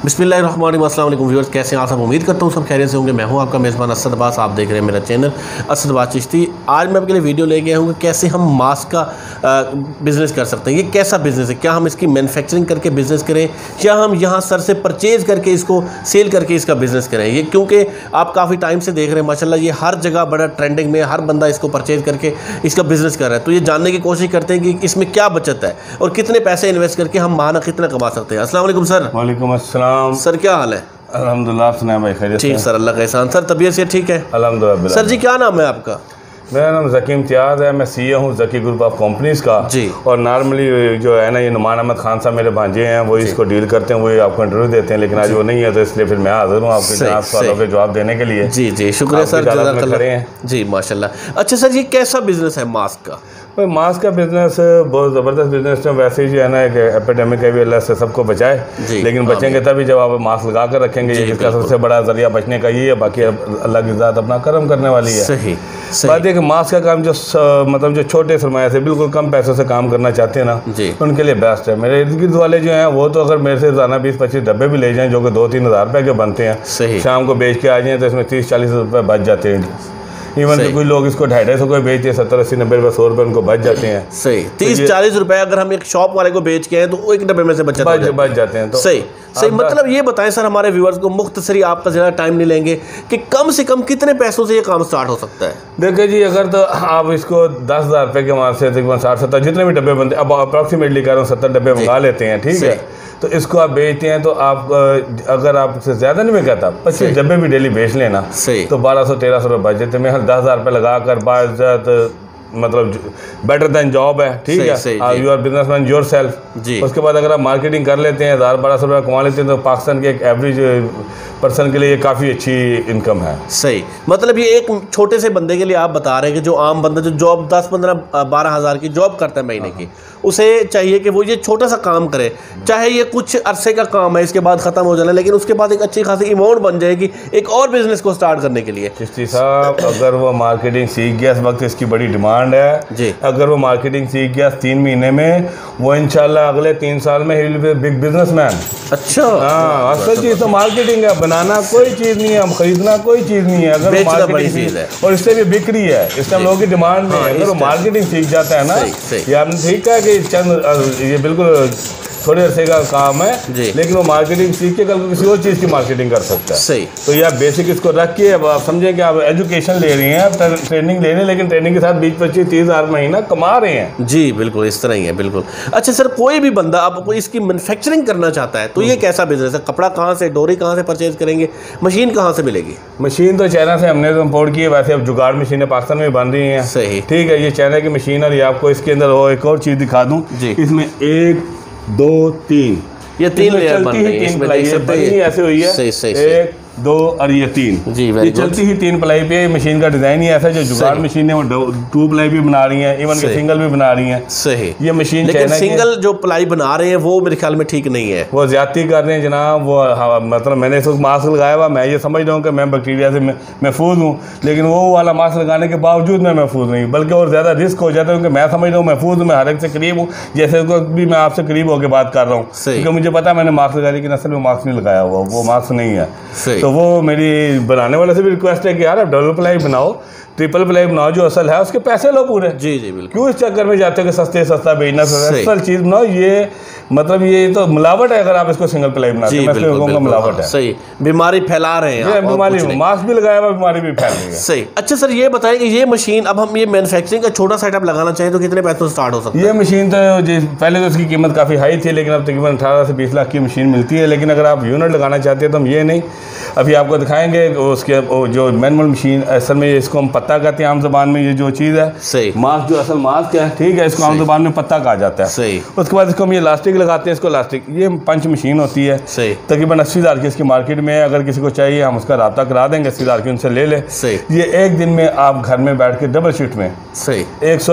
बिस्मिल्लाहिर्रहमानिर्रहीम। अस्सलाम वालेकुम व्यूअर्स, कैसे हैं आप सब? उम्मीद करता हूँ सब खैरियत से होंगे। मैं हूँ आपका मेज़बान असद अब्बास, आप देख रहे हैं मेरा चैनल असद अब्बास चिश्ती। आज मैं आपके लिए वीडियो लेके आया हूँ कि कैसे हम मास्क का बिज़नेस कर सकते हैं। ये कैसा बिज़नेस है? क्या हम इसकी मैन्युफैक्चरिंग करके बिज़नेस करें, क्या हम यहाँ सर से परचेज़ करके इसको सेल करके इसका बिज़नेस करें? ये क्योंकि आप काफ़ी टाइम से देख रहे हैं माशाल्लाह, ये हर जगह बड़ा ट्रेंडिंग में, हर बंदा इसको परचेज़ करके इसका बिज़नेस कर रहा है। तो ये जानने की कोशिश करते हैं कि इसमें क्या बचत है और कितने पैसे इन्वेस्ट करके हम माना कितना कमा सकते हैं। अस्सलाम वालेकुम सर। वालेकुम अस्सलाम सर, क्या हाल है? अल्हम्दुलिल्लाह। सुना भाई खैरियत? ठीक सर, अल्लाह का एहसान। सर तबीयत से ठीक है? अल्हम्दुलिल्लाह। सर जी, क्या नाम है आपका? मेरा नाम ज़की इम्तियाज़ है। मैं CEO हूँ ज़की ग्रुप ऑफ कंपनीज़ का जी। और नॉर्मली जो है ना, ये नुमान अहमद खान साहब मेरे भांजे हैं, वो इसको डील करते हैं, वही आपको इंटरव्यू देते हैं। लेकिन आज वो नहीं है, तो इसलिए फिर मैं हाजिर हूँ आपके जनाब सवालों के जवाब देने के लिए। जी जी, शुक्रिया सर, जज़ाकल्लाह। जी माशाल्लाह। अच्छा सर, ये कैसा बिजनेस है मास्क का? भाई मास्क का बिज़नेस बहुत ज़बरदस्त बिज़नेस है। वैसे ही जो है ना, एक एपिडेमिक है भी, अल्लाह से सबको बचाए। लेकिन बचेंगे तभी जब आप मास्क लगा कर रखेंगे। ये इसका सबसे बड़ा जरिया बचने का ये है। बाकी अल्लाह की ज़ात अपना करम करने वाली है। सही। बात है कि मास्क का काम जो मतलब जो छोटे सरमाया से बिल्कुल कम पैसों से काम करना चाहते हैं ना, उनके लिए बेस्ट है। मेरे इर्द गिर्द वाले जो हैं, वो तो अगर मेरे से रोजाना 20-25 डब्बे भी ले जाएं, जो कि 2-3 हज़ार रुपये के बनते हैं, शाम को बेच के आ जाएँ तो इसमें 30-40 रुपये बच जाते हैं। इवन कि कोई लोग इसको 250 को बेचते हैं, 70-80-90 रुपये 100 रुपये उनको बच जाते हैं। सही। 30-40 रुपये अगर हम एक शॉप वाले को बेच के हैं तो एक डब्बे में से बच जाते हैं। तो सही सही। मतलब ये बताएं सर हमारे व्यूअर्स को, मुख्तसरी आपका ज़्यादा टाइम नहीं लेंगे, कि कम से कम कितने पैसों से ये काम स्टार्ट हो सकता है? देखिए जी, अगर तो आप इसको 10,000 रुपये के वहाँ से तकरीबन 60-70 जितने भी डब्बे बनते हैं, अब अप्रॉक्सीमेटली कह रहा हूँ 70 डब्बे मंगा लेते हैं, ठीक है। तो इसको आप बेचते हैं तो आप अगर आपसे ज़्यादा नहीं मैं कहता 25 डब्बे भी डेली बेच लेना, तो 1200-1300 रुपये बच जाते हैं। 10,000 रुपये लगा कर बाज़ मतलब बेटर दैन जॉब है, ठीक है। You are businessman yourself. उसके बाद अगर आप मार्केटिंग कर लेते हैं, 1000-1200 रुपये कमा लेते हैं, तो पाकिस्तान के एक एवरेज पर्सन के लिए ये काफ़ी अच्छी इनकम है। सही। मतलब ये एक छोटे से बंदे के लिए आप बता रहे हैं कि जो आम बंदा जो जॉब 10-15-12 हज़ार की जॉब करता है महीने की, उसे चाहिए कि वो ये छोटा सा काम करे, चाहे ये कुछ अरसे का काम है, इसके बाद ख़त्म हो जाना, लेकिन उसके बाद एक अच्छी खासी अमाउंट बन जाएगी एक और बिजनेस को स्टार्ट करने के लिए। चिश्ती साहब, अगर वो मार्केटिंग सीख गया, इस वक्त इसकी बड़ी डिमांड है जी। अगर वो मार्केटिंग सीख गया 3 महीने में, वो इंशाल्लाह अगले 3 साल में ही विल बी बिग बिजनेसमैन। अच्छा। हाँ, असल चीज़ तो मार्केटिंग है। बनाना कोई चीज़ नहीं है, खरीदना कोई चीज़ नहीं है। अगर मार्केटिंग है और इससे भी बिक्री है, इस टाइम लोगों की डिमांड है। अगर वो मार्केटिंग सीख जाता है ना, ये आपने ठीक है कि चंद ये बिल्कुल थोड़े अरसे का काम है, लेकिन वो मार्केटिंग सीख के कल को किसी और चीज़ की मार्केटिंग कर सकता है। सही। तो ये आप बेसिक इसको रख के अब आप समझें कि आप एजुकेशन ले रहे हैं, आप ट्रेनिंग ले रहे हैं, लेकिन ट्रेनिंग के साथ 20-25-30 हज़ार महीना कमा रहे हैं। जी बिल्कुल, इस तरह ही है बिल्कुल। अच्छा सर, कोई भी बंदा आपको इसकी मैन्युफैक्चरिंग करना चाहता है तो ये कैसा बिजनेस है? कपड़ा कहाँ से, डोरी कहाँ से परचेज करेंगे, मशीन कहाँ से मिलेगी? मशीन तो चाइना से हमने तो इम्पोर्ट की है। वैसे अब जुगाड़ मशीनें पाकिस्तान में बन रही हैं। सही, ठीक है। ये चाइना की मशीन, और ये आपको इसके अंदर वो एक और चीज़ दिखा दूँ, इसमें 1 2 3 ये 3 लेयर बन रही है, इसमें देख सकते हैं, ऐसे हुई है। सही सही। 1 2 और ये 3 जी, ये चलती ही 3 प्लाई पे। मशीन का डिजाइन ही ऐसा है। जो जुगाड़ मशीन है वो 2 प्लाई भी बना रही हैं, इवन के सिंगल भी बना रही हैं। सही। ये मशीन लेकिन सिंगल जो प्लाई बना रहे हैं वो मेरे ख्याल में ठीक नहीं है, वो ज्यादती कर रहे हैं जनाब। वो मतलब मैंने इसको मास्क लगाया हुआ, मैं ये समझ रहा हूँ कि मैं बैक्टीरिया से महफूज हूँ, लेकिन वो वाला मास्क लगाने के बावजूद मैं महफूज नहीं, बल्कि और ज़्यादा रिस्क हो जाता है। क्योंकि मैं समझ रहा हूँ महफूज हूँ, मैं हर एक से करीब हूँ। जैसे भी मैं आपसे करीब होकर बात कर रहा हूँ, क्योंकि मुझे पता है मैंने मास्क लगाया, लेकिन असल में मास्क नहीं लगाया हुआ, वो मास्क नहीं है। तो वो मेरी बनाने वाले से भी रिक्वेस्ट है कि यार आप डबल प्लाई बनाओ, ट्रिपल प्लाई बनाओ, जो असल है उसके पैसे लो पूरे। जी जी बिल्कुल। क्यों इस चक्कर में जाते हो कि सस्ते सस्ता बेचना, असल चीज़ बनाओ। ये मतलब ये तो मिलावट है अगर आप इसको सिंगल प्लाई बनाते हैं। मैं कहूँगा मिलावट है। सही। बीमारी फैला रहे हैं, बीमारी, मास्क भी लगाया हुआ, बीमारी भी फैल रही है। सही। अच्छा सर, ये बताएं कि ये मशीन अब हम ये मैन्युफैक्चरिंग का छोटा सेटअप लगाना चाहिए तो कितने पैसों से स्टार्ट हो सकता है? ये मशीन तो पहले तो उसकी कीमत काफ़ी हाई थी, लेकिन अब तकरीबन 18 से 20 लाख की मशीन मिलती है। लेकिन अगर आप यूनिट लगाना चाहते हैं तो हम ये नहीं, अभी आपको दिखाएंगे उसके जो मैनुअल मशीन, असल में इसको हम पत्ता कहते हैं आम ज़बान में। ये जो चीज़ है सही, मास्क जो असल मास्क है, ठीक है, इसको आम ज़बान में पत्ता कहा जाता है। सही। उसके बाद इसको हम ये इलास्टिक लगाते हैं, इसको इलास्टिक, ये पंच मशीन होती है। सही। तकरीबन 80,000 की इसकी मार्केट में है। अगर किसी को चाहिए हम उसका रब्ता करा देंगे, 80,000 की उनसे ले ले। सही। ये एक दिन में आप घर में बैठ के डबल शिफ्ट में सही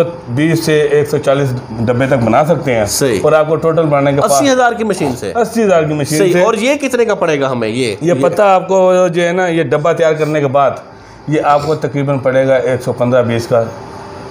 120 से 140 डब्बे तक बना सकते हैं। सही। और आपको टोटल बनाने के 80,000 की मशीन से, 80,000 की मशीन से। और ये कितने का पड़ेगा हमें? ये पता आपको जो है ना, ये डब्बा तैयार करने के बाद ये आपको तकरीबन पड़ेगा 115-20 का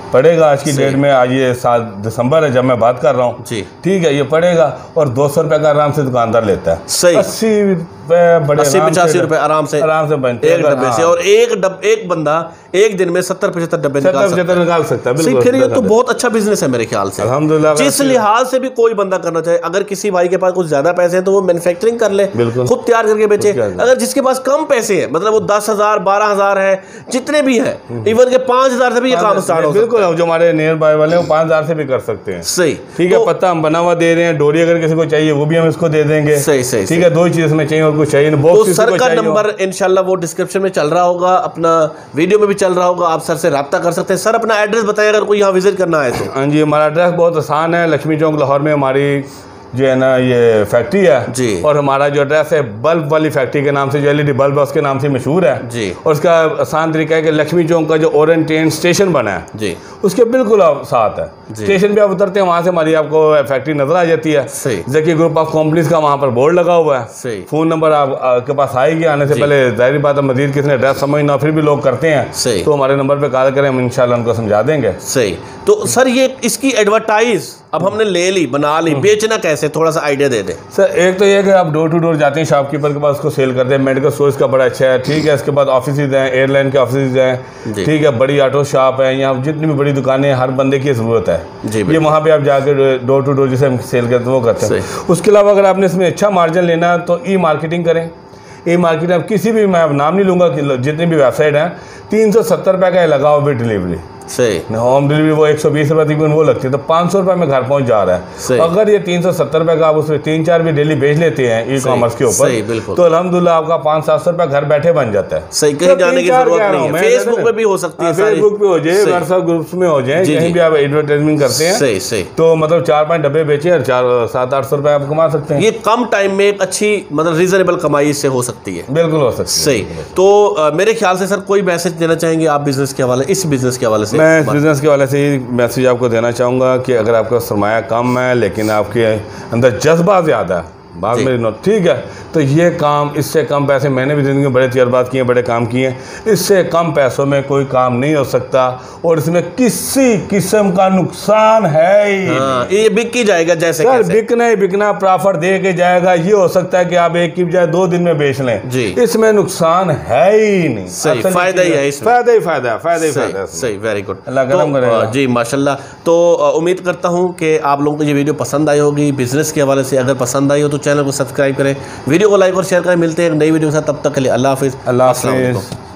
पड़ेगा आज की डेट में। आज ये 7 दिसंबर है जब मैं बात कर रहा हूँ जी, ठीक है, ये पड़ेगा और 200 रुपये का आराम से दुकानदार लेता है। सही, 80 रुपये बड़े 80-85 रुपये आराम से बनते एक डब्बे से। और एक बंदा एक दिन में 70-75 डब्बे निकाल सकता है। फिर ये तो बहुत अच्छा बिजनेस है मेरे ख्याल से, अल्हम्दुलिल्लाह। जिस लिहाज से भी कोई बंदा करना चाहे, अगर किसी भाई के पास कुछ ज्यादा पैसे हैं तो वो मैन्युफैक्चरिंग कर ले, खुद तैयार करके बेचे। अगर जिसके पास कम पैसे हैं, मतलब वो 10,000 12,000 है, जितने भी है, इवन के 5,000 से भी ये काम स्टार्ट हो सकता है। बिल्कुल, जो हमारे नियर बाय वाले हैं वो 5,000 से भी कर सकते हैं। सही, ठीक है। पत्ता हम बना हुआ दे रहे हैं, डोरी अगर किसी को चाहिए वो भी हम इसको दे देंगे। सही सही, ठीक है। 2 ही चीज इसमें चाहिए और कुछ चाहिए नहीं। तो सर का नंबर इंशाल्लाह वो डिस्क्रिप्शन में चल रहा होगा, अपना वीडियो में भी चल रहा होगा, आप सर से राब्ता कर सकते हैं। सर अपना एड्रेस बताइए अगर कोई यहाँ विजिट करना है तो। हाँ जी, हमारा एड्रेस बहुत आसान है, लक्ष्मी चौक लाहौर में हमारी जो है ना ये फैक्ट्री है जी। और हमारा जो एड्रेस है बल्ब वाली फैक्ट्री के नाम से, जो LED बल्ब है उसके नाम से मशहूर है जी। और उसका आसान तरीका है कि लक्ष्मी चौक का जो ओरेंट ट्रेन स्टेशन बना है जी, उसके बिल्कुल साथ है स्टेशन पे आप उतरते हैं, वहाँ से हमारी आपको फैक्ट्री नजर आ जाती है। ज़की ग्रुप ऑफ कंपनीज का वहाँ पर बोर्ड लगा हुआ है। फ़ोन नंबर आपके पास आएगी, आने से पहले जाहिर बात है मजीद किसी ने एड्रेस समझ ना फिर भी लोग करते हैं, तो हमारे नंबर पे कॉल करें, हम इंशाल्लाह उनको समझा देंगे। सही। तो सर ये इसकी एडवर्टाइज अब हमने ले ली, बना ली, बेचना कैसे, थोड़ा सा आइडिया दे दें सर। एक तो ये कि आप डोर टू डोर जाते हैं शॉपकीपर के पास, उसको सेल करते हैं। मेडिकल स्टोर्स का बड़ा अच्छा है, ठीक है। इसके बाद ऑफिस हैं, एयरलाइन के ऑफिस हैं, ठीक है। बड़ी ऑटो शॉप है, यहाँ जितनी भी बड़ी दुकानें हर बंदे की ज़रूरत है ये वहाँ पे आप जाकर डोर टू डोर जिसे हम सेल करते हैं वो करते हैं। उसके अलावा अगर आपने इसमें अच्छा मार्जिन लेना है तो ई मार्केटिंग करें। ई मार्केटिंग आप किसी भी, मैं नाम नहीं लूँगा, जितनी भी वेबसाइट हैं 370 रुपये का लगाओ विद डिलीवरी। सही। होम डिलीवरी वो 120 रुपये तकरीबन वो लगती है, तो 500 रुपये में घर पहुंच जा रहा है। अगर ये 370 रुपये का आप उसमें 3-4 भी डेली बेच लेते हैं ई कॉमर्स के ऊपर, तो अल्हम्दुलिल्लाह आपका 500-700 रुपये घर बैठे बन जाता है। सही, कहीं जाने की जरूरत नहीं है। फेसबुक पे भी हो सकती है, फेसबुक पे हो जाए, व्हाट्सएप ग्रुप्स में हो जाए, कहीं भी आप एडवर्टाइजमेंट करते हैं। सही सही। तो मतलब 4-5 डब्बे बेचे और 700-800 रुपये आप कमा सकते हैं। ये कम टाइम में एक अच्छी मतलब रीजनेबल कमाई इससे हो सकती है। बिल्कुल हो सकती है। सही। तो मेरे ख्याल से सर कोई मैसेज देना चाहेंगे आप बिजनेस के हवाले, इस बिजनेस के हवाले से? मैं इस बिजनेस के वाले से ही मैसेज आपको देना चाहूँगा कि अगर आपका सरमाया कम है लेकिन आपके अंदर जज्बा ज़्यादा है, बात मेरी नोट ठीक है, तो ये काम इससे कम पैसे, मैंने भी ज़िंदगी में बड़े तजर्बात किए, बड़े काम किए, इससे कम पैसों में कोई काम नहीं हो सकता और इसमें किसी किस्म का नुकसान है ही नहीं। ये बिक ही जाएगा जैसे सर, बिकना ही बिकना, प्रॉफिट दे के जाएगा। ये हो सकता है कि आप एक की बजाय 2 दिन में बेच लें जी, इसमें नुकसान है ही नहीं। सही, फायदा ही है, फायदा ही फायदा है, फायदा ही फायदा है। सही, वेरी गुड, अल्लाह करम करेगा जी, माशाल्लाह। तो उम्मीद करता हूँ कि आप लोगों को ये वीडियो पसंद आई होगी बिजनेस के हवाले से। अगर पसंद आई हो तो चैनल को सब्सक्राइब करें, वीडियो को लाइक और शेयर करें। मिलते हैं एक नई वीडियो के साथ, तब तक के लिए अल्लाह हाफिज़। अल्लाह हाफिज़।